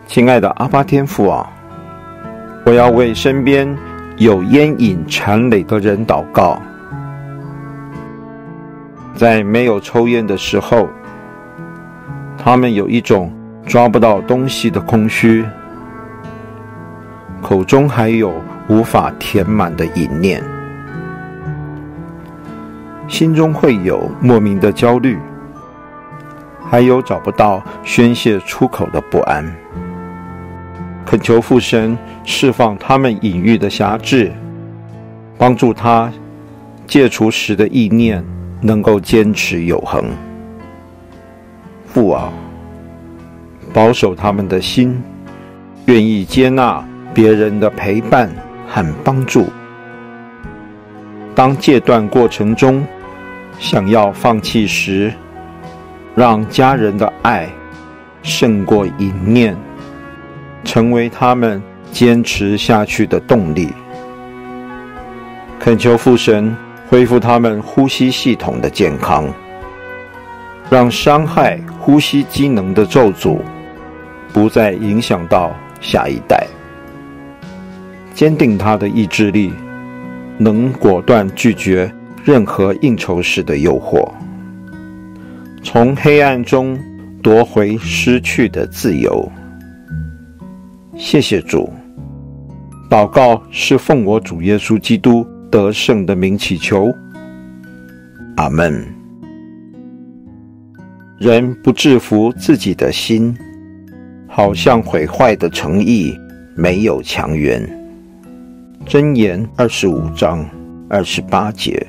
亲爱的阿爸天父啊，我要为身边有烟瘾缠累的人祷告。在没有抽烟的时候，他们有一种抓不到东西的空虚，口中还有无法填满的瘾念，心中会有莫名的焦虑，还有找不到宣泄出口的不安。恳求父神释放他们隐喻的辖制，帮助他戒除时的意念能够坚持有恒。父啊，保守他们的心，愿意接纳别人的陪伴和帮助。当戒断过程中想要放弃时，让家人的爱胜过淫念，成为他们坚持下去的动力。恳求父神恢复他们呼吸系统的健康，让伤害呼吸机能的咒诅不再影响到下一代，坚定他的意志力，能果断拒绝任何应酬时的诱惑，从黑暗中夺回失去的自由。谢谢主，祷告是奉我主耶稣基督得胜的名祈求，阿们。人不制服自己的心，好像毁坏的城邑没有墙垣。箴言25章28节。